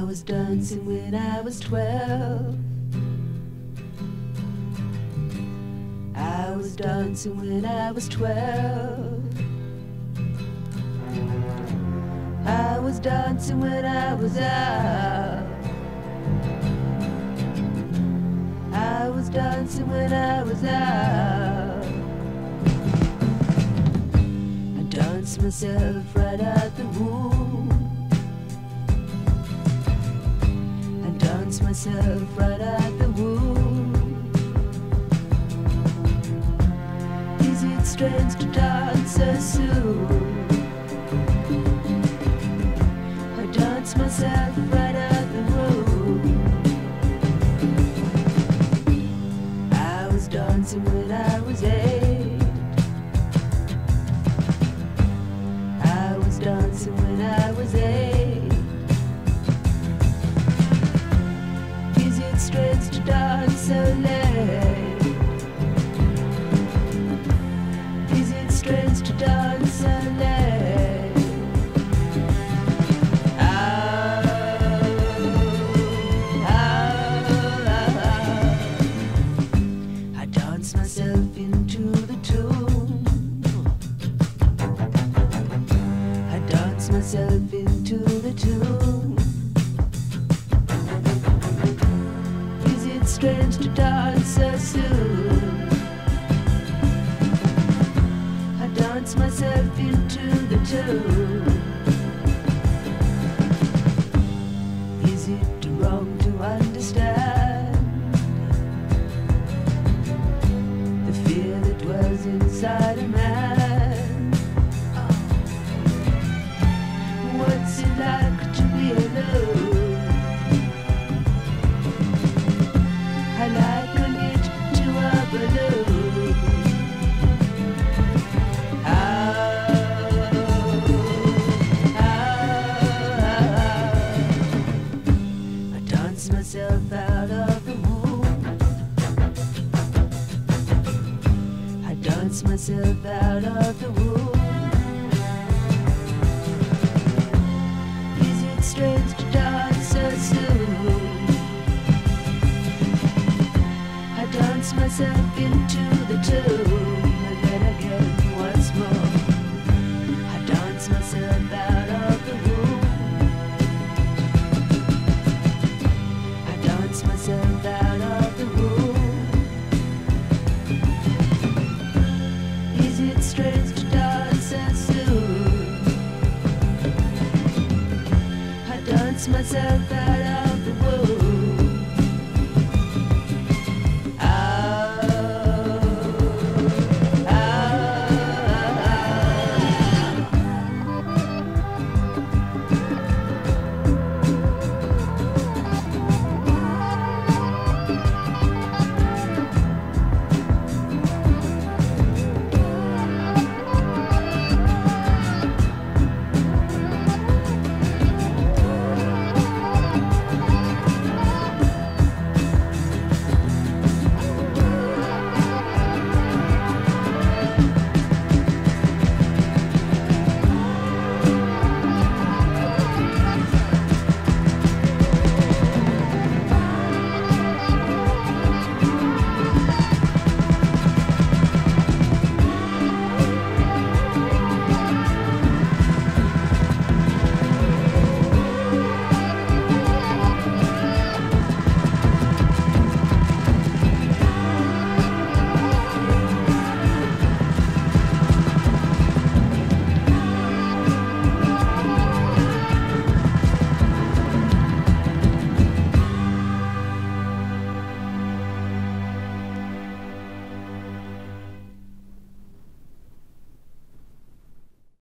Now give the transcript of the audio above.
was dancing when I was 12. I was dancing when I was 12. I was dancing when I was out. I was dancing when I was out. I danced myself right out the womb. I danced myself right out the womb. Is it strange to dance so soon? I danced myself right out the womb. I was dancing when I was 8. I was dancing when I was 8. Is it strange to dance so late? Is it strange to dance so late? I dance myself into the tune. I dance myself into the tune. Is it strange to dance so soon? I dance myself into the tune. Is it wrong to understand the fear that dwells inside a man? What's it like to be alone? I liken it to a balloon. I dance myself out of the womb. I dance myself out of the womb. Is it strange to dance so soon? I dance myself into the tune, and then again once more. I dance myself out of the womb. I dance myself out of the womb. Is it strange to dance so soon? I dance myself out